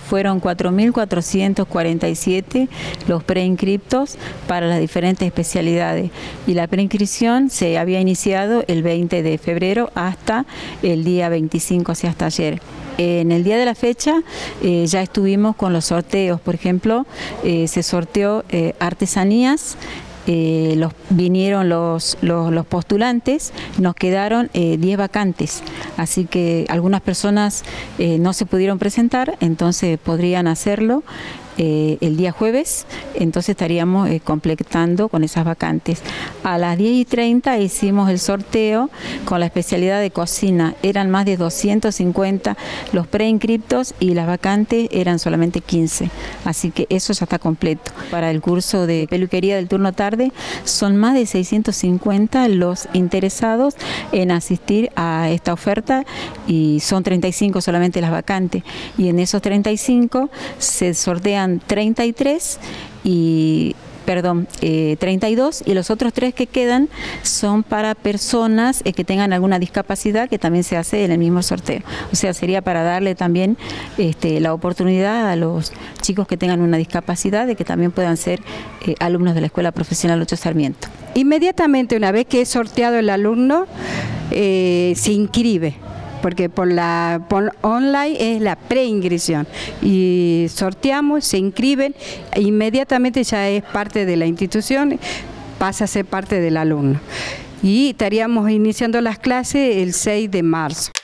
fueron 4.447 los preinscriptos para las diferentes especialidades, y la preinscripción se había iniciado el 20 de febrero hasta el día 25, o sea, hasta ayer. En el día de la fecha ya estuvimos con los sorteos. Por ejemplo, se sorteó artesanías. Vinieron los postulantes, nos quedaron 10 vacantes, así que algunas personas no se pudieron presentar, entonces podrían hacerlo el día jueves, entonces estaríamos completando con esas vacantes. A las 10:30 hicimos el sorteo con la especialidad de cocina, eran más de 250 los preinscriptos y las vacantes eran solamente 15, así que eso ya está completo. Para el curso de peluquería del turno tarde son más de 650 los interesados en asistir a esta oferta y son 35 solamente las vacantes, y en esos 35 se sortean 32 y los otros 3 que quedan son para personas que tengan alguna discapacidad, que también se hace en el mismo sorteo. O sea, sería para darle también la oportunidad a los chicos que tengan una discapacidad de que también puedan ser alumnos de la Escuela Profesional 8 Sarmiento. Inmediatamente, una vez que es sorteado el alumno, se inscribe, porque por online es la preinscripción, y sorteamos, se inscriben, e inmediatamente ya es parte de la institución, pasa a ser parte del alumno. Y estaríamos iniciando las clases el 6 de marzo.